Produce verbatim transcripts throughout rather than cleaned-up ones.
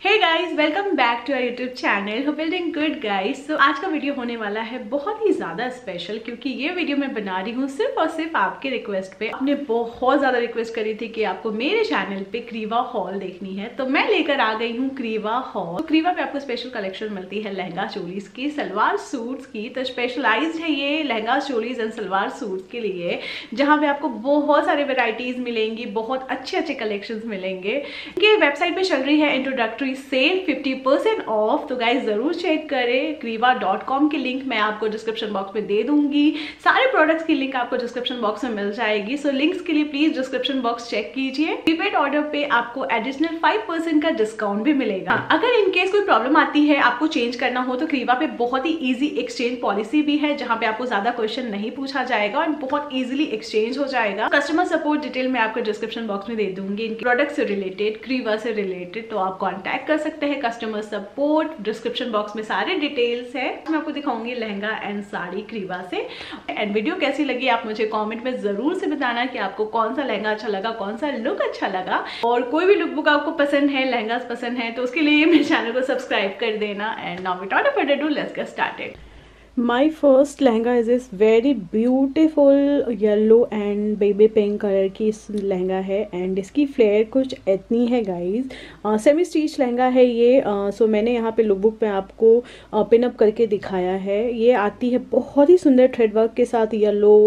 Hey guys, welcome back to our YouTube channel building good guys. तो आज का video होने वाला है बहुत ही ज्यादा स्पेशल, क्योंकि ये वीडियो मैं बना रही हूँ सिर्फ और सिर्फ आपके रिक्वेस्ट पे। आपने बहुत ज्यादा रिक्वेस्ट करी थी कि आपको मेरे चैनल पे क्रीवा हॉल देखनी है, तो मैं लेकर आ गई हूँ क्रीवा हॉल। तो क्रीवा पे आपको स्पेशल कलेक्शन मिलती है लहंगा चोलीज की, सलवार सूट्स की। तो स्पेशलाइज्ड है ये लहंगा चोलीज एंड सलवार सूट्स के लिए, जहाँ पे आपको बहुत सारे वेराइटीज मिलेंगी, बहुत अच्छे अच्छे कलेक्शन मिलेंगे। इनके वेबसाइट पे चल रही है introductory sale fifty percent off, तो गाइस जरूर चेक करें। क्रीवा डॉट कॉम की लिंक मैं आपको डिस्क्रिप्शन बॉक्स में दे दूंगी। सारे प्रोडक्ट्स की लिंक आपको डिस्क्रिप्शन बॉक्स में मिल जाएगी, सो लिंक्स के लिए प्लीज डिस्क्रिप्शन बॉक्स चेक कीजिए। प्रीपेड ऑर्डर पे आपको एडिशनल फाइव परसेंट का डिस्काउंट भी मिलेगा। अगर इनकेस कोई प्रॉब्लम आती है, आपको चेंज करना हो, तो क्रीवा पे बहुत ही ईजी एक्सचेंज पॉलिसी भी है, जहां पे आपको ज्यादा क्वेश्चन नहीं पूछा जाएगा और बहुत ईजिली एक्सचेंज हो जाएगा। कस्टमर सपोर्ट डिटेल मैं आपको डिस्क्रिप्शन बॉक्स में दे दूंगी, इनके प्रोडक्ट से रिलेटेड, क्रीवा से रिलेटेड, तो आप कॉन्टैक्ट कर सकते हैं। कस्टमर सपोर्ट डिस्क्रिप्शन बॉक्स में सारे डिटेल्स है। मैं आपको दिखाऊंगी लहंगा एंड साड़ी क्रीवा से। एंड वीडियो कैसी लगी आप मुझे कमेंट में जरूर से बताना कि आपको कौन सा लहंगा अच्छा लगा, कौन सा लुक अच्छा लगा, और कोई भी लुक बुक आपको पसंद है, लहंगा पसंद है, तो उसके लिए मेरे चैनल को सब्सक्राइब कर देना। And now without further ado, let's get started. My first lehenga is इस very beautiful yellow and baby pink colour की इस लहंगा है, एंड इसकी फ्लेयर कुछ इतनी है गाइज। सेमी स्टिच लहंगा है ये। सो uh, so मैंने यहाँ पे लुक बुक पे आपको पिन अप करके दिखाया है। ये आती है बहुत ही सुंदर थ्रेड वर्क के साथ, yellow,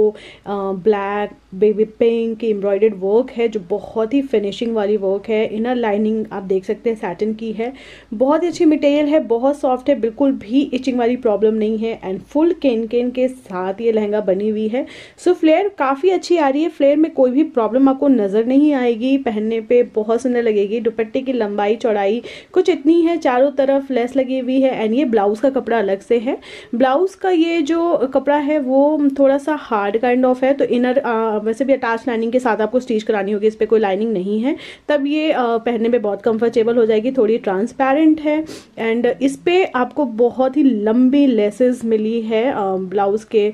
black, baby pink embroidered work है, जो बहुत ही फिनिशिंग वाली वर्क है। इनर लाइनिंग आप देख सकते हैं सैटिन की है, बहुत ही अच्छी मटेरियल है, बहुत सॉफ्ट है, बिल्कुल भी इचिंग वाली प्रॉब्लम नहीं है। एंड फुल केन केन के साथ ये लहंगा बनी हुई है। सो फ्लेयर काफ़ी अच्छी आ रही है, फ्लेयर में कोई भी प्रॉब्लम आपको नज़र नहीं आएगी, पहनने पे बहुत सुंदर लगेगी। दुपट्टे की लंबाई चौड़ाई कुछ इतनी है, चारों तरफ लेस लगी हुई है। एंड ये ब्लाउज का कपड़ा अलग से है। ब्लाउज का ये जो कपड़ा है वो थोड़ा सा हार्ड काइंड ऑफ है, तो इनर वैसे भी अटैच लाइनिंग के साथ आपको स्टिच करानी होगी, इस पर कोई लाइनिंग नहीं है, तब ये आ, पहनने में बहुत कंफर्टेबल हो जाएगी। थोड़ी ट्रांसपेरेंट है एंड इस पे आपको बहुत ही लंबी लेसेस मिली है ब्लाउज के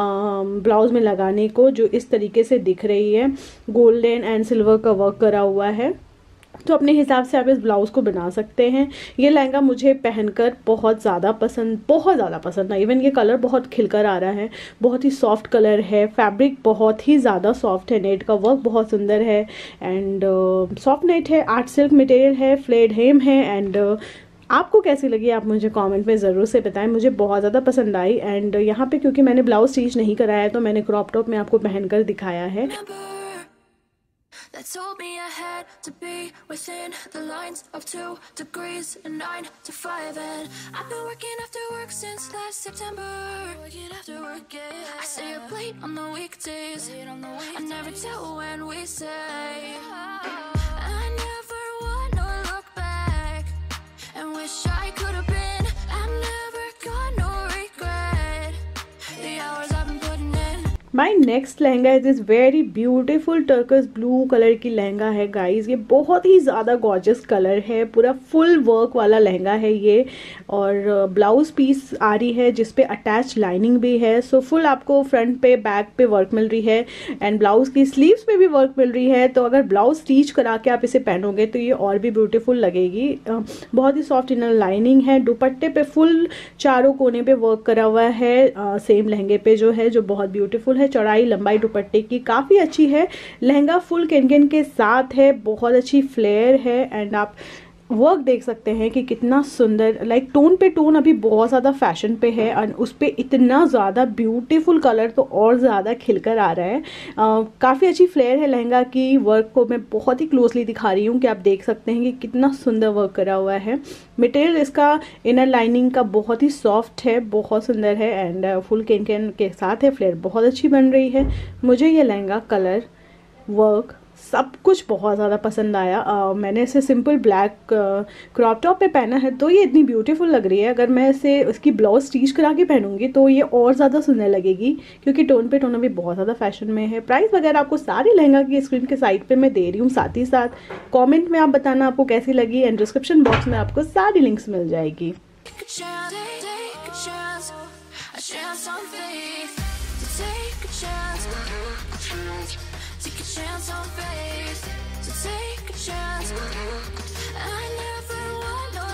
ब्लाउज में लगाने को, जो इस तरीके से दिख रही है। गोल्डन एंड सिल्वर का वर्क करा हुआ है, तो अपने हिसाब से आप इस ब्लाउज को बना सकते हैं। ये लहंगा मुझे पहनकर बहुत ज़्यादा पसंद बहुत ज़्यादा पसंद है। इवन ये कलर बहुत खिलकर आ रहा है, बहुत ही सॉफ्ट कलर है, फैब्रिक बहुत ही ज़्यादा सॉफ्ट है, नेट का वर्क बहुत सुंदर है एंड सॉफ्ट नेट है, आर्ट सिल्क मटेरियल है, फ्लेड हेम है। एंड uh, आपको कैसी लगी आप मुझे कमेंट में ज़रूर से बताएं, मुझे बहुत ज़्यादा पसंद आई। एंड यहाँ पे क्योंकि मैंने ब्लाउज स्टिच नहीं कराया है, तो मैंने क्रॉप टॉप में आपको पहनकर दिखाया है। That told me I had to be within the lines of two degrees and nine to five, and I've been working after work since last September. Working after work, yeah. I stay up late on the weekdays. On the weekdays. I never tell when we say. I never wanna look back and wish I could have been. I've never got no regret. The hours I've been putting in. My next lehenga is this very beautiful turquoise blue colour की लहंगा है guys. ये बहुत ही ज़्यादा gorgeous colour है, पूरा full work वाला लहंगा है ये, और ब्लाउज पीस आ रही है जिसपे अटैच लाइनिंग भी है। सो so, फुल आपको फ्रंट पे बैक पे वर्क मिल रही है एंड ब्लाउज की स्लीव्स पे भी वर्क मिल रही है। तो अगर ब्लाउज स्टिच करा के आप इसे पहनोगे तो ये और भी ब्यूटीफुल लगेगी। बहुत ही सॉफ्ट इनर लाइनिंग है, दुपट्टे पे फुल चारों कोने पे वर्क करा हुआ है, सेम लहंगे पे जो है, जो बहुत ब्यूटीफुल है। चौड़ाई लंबाई दुपट्टे की काफ़ी अच्छी है। लहंगा फुल केनकेन के साथ है, बहुत अच्छी फ्लेयर है एंड आप वर्क देख सकते हैं कि कितना सुंदर, लाइक टोन पे टोन अभी बहुत ज़्यादा फैशन पे है और उस पर इतना ज़्यादा ब्यूटीफुल कलर तो और ज़्यादा खिलकर आ रहा है। काफ़ी अच्छी फ्लेयर है लहंगा की। वर्क को मैं बहुत ही क्लोजली दिखा रही हूँ कि आप देख सकते हैं कि कितना सुंदर वर्क करा हुआ है। मटेरियल इसका इनर लाइनिंग का बहुत ही सॉफ्ट है, बहुत सुंदर है एंड फुल केन केन के साथ है। फ्लेयर बहुत अच्छी बन रही है। मुझे ये लहंगा कलर, वर्क, सब कुछ बहुत ज़्यादा पसंद आया। uh, मैंने इसे सिंपल ब्लैक क्रॉप टॉप पे पहना है, तो ये इतनी ब्यूटीफुल लग रही है। अगर मैं इसे उसकी ब्लाउज स्टिच करा के पहनूंगी तो ये और ज़्यादा सुंदर लगेगी, क्योंकि टोन पे टोन अभी बहुत ज़्यादा फैशन में है। प्राइस वगैरह आपको सारी लहंगा की स्क्रीन के साइड पे मैं दे रही हूँ, साथ ही साथ कॉमेंट में आप बताना आपको कैसी लगी एंड डिस्क्रिप्शन बॉक्स में आपको सारी लिंक्स मिल जाएगी। Take a chance on faith, so take a chance. I never want no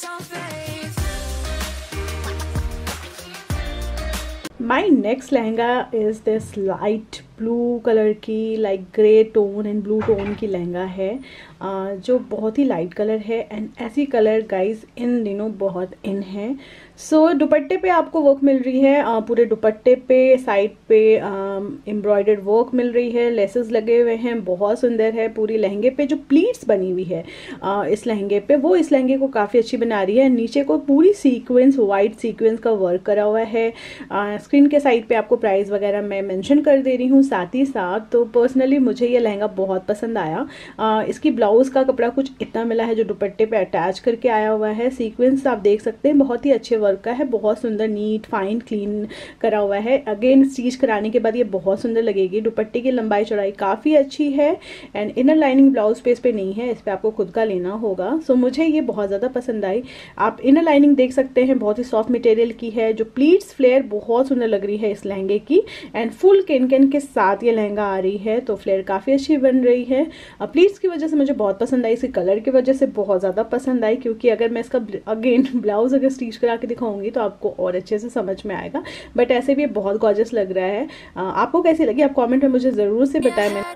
my next lehenga is this light blue colour की, like grey tone and blue tone की लहंगा है, uh, जो बहुत ही लाइट कलर है। एंड ऐसी colour guys इन दिनों बहुत इन है। सो so, दुपट्टे पे आपको वर्क मिल रही है, uh, पूरे दुपट्टे पे साइड पे एम्ब्रॉयडर्ड um, वर्क मिल रही है, लेसेस लगे हुए हैं, बहुत सुंदर है। पूरी लहंगे पे जो प्लीट्स बनी हुई है uh, इस लहंगे पे, वो इस लहंगे को काफ़ी अच्छी बना रही है। नीचे को पूरी सीक्वेंस, वाइट सीक्वेंस का वर्क करा हुआ है। uh, स्क्रीन के साइड पे आपको प्राइस वगैरह मैं मेंशन कर दे रही हूँ साथ ही साथ। तो पर्सनली मुझे ये लहंगा बहुत पसंद आया। आ, इसकी ब्लाउज का कपड़ा कुछ इतना मिला है जो दुपट्टे पे अटैच करके आया हुआ है। सीक्वेंस आप देख सकते हैं, बहुत ही अच्छे वर्क का है, बहुत सुंदर, नीट, फाइन, क्लीन करा हुआ है। अगेन स्टिच कराने के बाद ये बहुत सुंदर लगेगी। दुपट्टे की लंबाई चौड़ाई काफ़ी अच्छी है एंड इनर लाइनिंग ब्लाउज पे इस पे नहीं है, इस पर आपको खुद का लेना होगा। सो मुझे ये बहुत ज़्यादा पसंद आई। आप इनर लाइनिंग देख सकते हैं, बहुत ही सॉफ्ट मटेरियल की है। जो प्लीट्स फ्लेयर बहुत सुंदर लग रही है इस लहंगे की एंड फुल केन केन के साथ ये लहंगा आ रही है, तो फ्लेयर काफ़ी अच्छी बन रही है। प्लीट्स की वजह से मुझे बहुत पसंद आई, इसके कलर की वजह से बहुत ज़्यादा पसंद आई, क्योंकि अगर मैं इसका अगेन ब्लाउज अगर स्टिच करा के दिखाऊंगी तो आपको और अच्छे से समझ में आएगा। बट ऐसे भी बहुत गॉर्जियस लग रहा है। आपको कैसी लगी आप कमेंट में मुझे ज़रूर से बताएं। मैं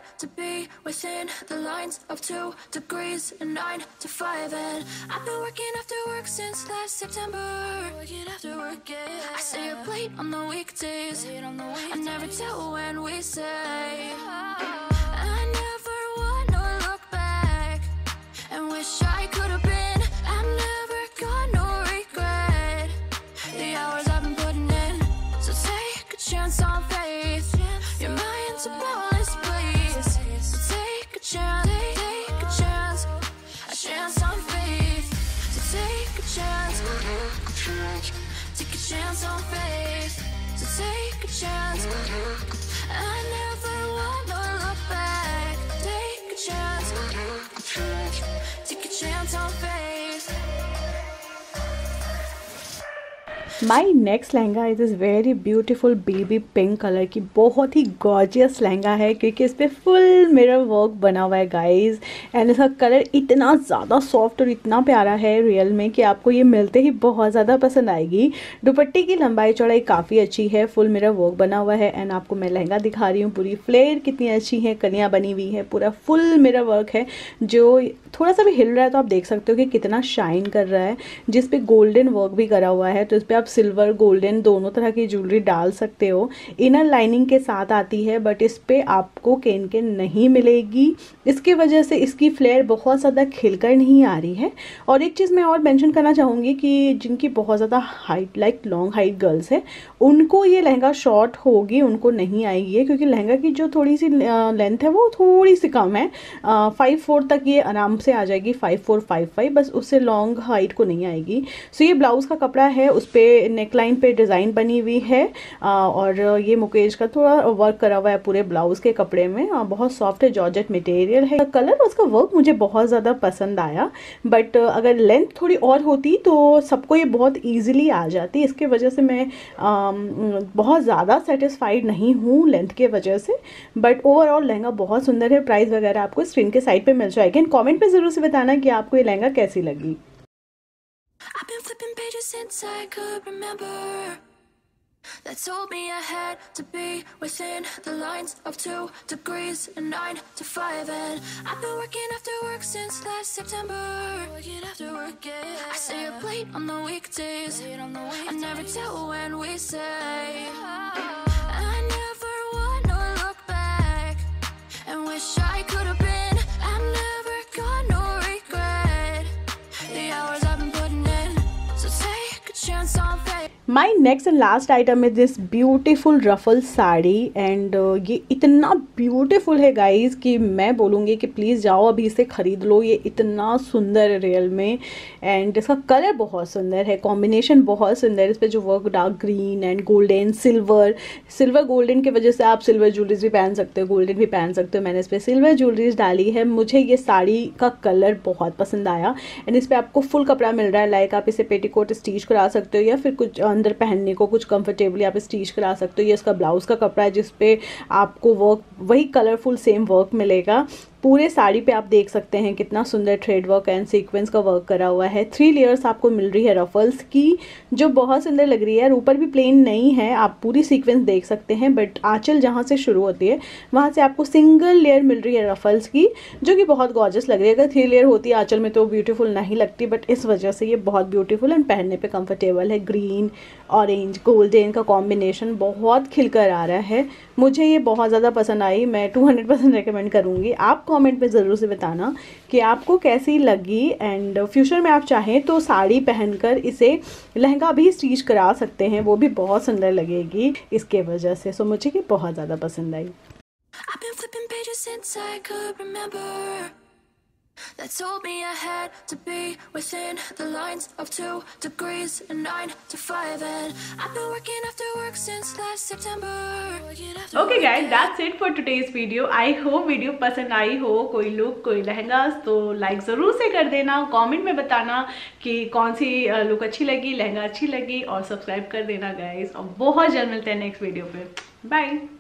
I never wanna look back and wish I could have been. I've never got no regret. The hours I've been putting in, so take a chance on faith. Your mind's a bonus, please. So take a chance, take a chance, a chance on faith. So take a chance, take a chance on faith. So take a chance. I never wanna look back. Take a chance. Take a chance on faith. My next lehenga is is very beautiful baby pink colour की, बहुत ही gorgeous lehenga है क्योंकि इस पर full mirror work बना हुआ है guys. And इसका कलर इतना ज़्यादा सॉफ्ट और इतना प्यारा है रियल में कि आपको ये मिलते ही बहुत ज़्यादा पसंद आएगी। दुपट्टे की लंबाई चौड़ाई काफ़ी अच्छी है, फुल मिरर वर्क बना हुआ है। एंड आपको मैं लहंगा दिखा रही हूँ, पूरी फ्लेयर कितनी अच्छी है, कनिया बनी हुई है, पूरा फुल मिरर वर्क है। जो थोड़ा सा भी हिल रहा है तो आप देख सकते हो कि कितना शाइन कर रहा है, जिस पे गोल्डन वर्क भी करा हुआ है। तो इस पर आप सिल्वर गोल्डन दोनों तरह की ज्वेलरी डाल सकते हो। इनर लाइनिंग के साथ आती है, बट इस पे आपको केन केन नहीं मिलेगी। इसकी वजह से इसकी फ्लेयर बहुत ज़्यादा खिलकर नहीं आ रही है। और एक चीज़ मैं और मेंशन करना चाहूँगी कि जिनकी बहुत ज़्यादा height, like long height girls है, उनको ये लहंगा शॉर्ट होगी, उनको नहीं आएगी है, क्योंकि लहंगा की जो थोड़ी सी लेंथ है वो थोड़ी सी कम है। फाइव फोर तक ये आराम से आ जाएगी, फाइव फोर फाइव फाइव, बस उससे लॉन्ग हाइट को नहीं आएगी। सो ये ब्लाउज का कपड़ा है, उस पर नेकलाइन पे डिज़ाइन बनी हुई है और ये मुकेश का थोड़ा वर्क करा हुआ है पूरे ब्लाउज के कपड़े में। बहुत सॉफ्ट है, जॉर्जेट मटेरियल है। कलर उसका वर्क मुझे बहुत ज़्यादा पसंद आया, बट अगर लेंथ थोड़ी और होती तो सबको ये बहुत ईजिली आ जाती। इसके वजह से मैं आ, बहुत ज़्यादा सेटिस्फाइड नहीं हूँ लेंथ के वजह से, बट ओवरऑल लहंगा बहुत सुंदर है। प्राइस वगैरह आपको स्क्रीन के साइड पे मिल जाएगी। एंड कमेंट पे ज़रूर से बताना कि आपको ये लहंगा कैसी लगी। I've been flipping pages since I could remember, that told me I had to be within the lines of two degrees and nine to five. And I've been working after work since last September. Working after work, yeah. I stay up late on the weekdays. I never tell when we say. I never wanna look back and wish I could have been. I've never got no regret. The hours I've been putting in, so take a chance on faith. My next and last item है this beautiful ruffle sari. And ये इतना beautiful है guys कि मैं बोलूँगी कि please जाओ अभी इसे ख़रीद लो। ये इतना सुंदर है रियल में, एंड इसका कलर बहुत सुंदर है, कॉम्बिनेशन बहुत सुंदर है। इस पर जो work dark green and golden, silver silver golden की वजह से आप सिल्वर ज्वेलरीज भी पहन सकते हो, गोल्डन भी पहन सकते हो। मैंने इस पर सिल्वर ज्वेलरीज डाली है। मुझे ये साड़ी का कलर बहुत पसंद आया। एंड इस पर आपको फुल कपड़ा मिल रहा है, लाइक आप इसे पेटीकोट स्टिच करा सकते हो या फिर कुछ अंदर पहनने को कुछ कंफर्टेबली आप स्टिच करा सकते हो। ये इसका ब्लाउज का कपड़ा है जिस पे आपको वर्क वही कलरफुल सेम वर्क मिलेगा। पूरे साड़ी पे आप देख सकते हैं कितना सुंदर थ्रेड वर्क एंड सीक्वेंस का वर्क करा हुआ है। थ्री लेयर्स आपको मिल रही है रफल्स की, जो बहुत सुंदर लग रही है। ऊपर भी प्लेन नहीं है, आप पूरी सीक्वेंस देख सकते हैं, बट आंचल जहाँ से शुरू होती है वहाँ से आपको सिंगल लेयर मिल रही है रफल्स की, जो कि बहुत गॉर्जियस लग रही है। अगर थ्री लेयर होती है आंचल में तो ब्यूटीफुल नहीं लगती, बट इस वजह से ये बहुत ब्यूटीफुल एंड पहनने पे कंफर्टेबल है। ग्रीन ऑरेंज गोल्डन का कॉम्बिनेशन बहुत खिलकर आ रहा है। मुझे ये बहुत ज़्यादा पसंद आई, मैं टू हंड्रेड परसेंट रिकमेंड करूँगी। आप कमेंट में ज़रूर से बताना कि आपको कैसी लगी, एंड फ्यूचर में आप चाहें तो साड़ी पहनकर इसे लहंगा भी स्टिच करा सकते हैं, वो भी बहुत सुंदर लगेगी इसके वजह से। सो मुझे ये बहुत ज़्यादा पसंद आई। I've been flipping pages since I could remember. That told me I had to be within the lines of two degrees and nine to five, and I've been working after work since last September. Okay guys, that's it for today's video. I hope video पसंद आई हो। कोई look कोई लहंगा तो like ज़रूर से कर देना, कमेंट में बताना कि कौन सी लुक अच्छी लगी, लहंगा अच्छी लगी, और सब्सक्राइब कर देना गाइस। और बहुत जल्द मिलते हैं नेक्स्ट वीडियो पे। बाय।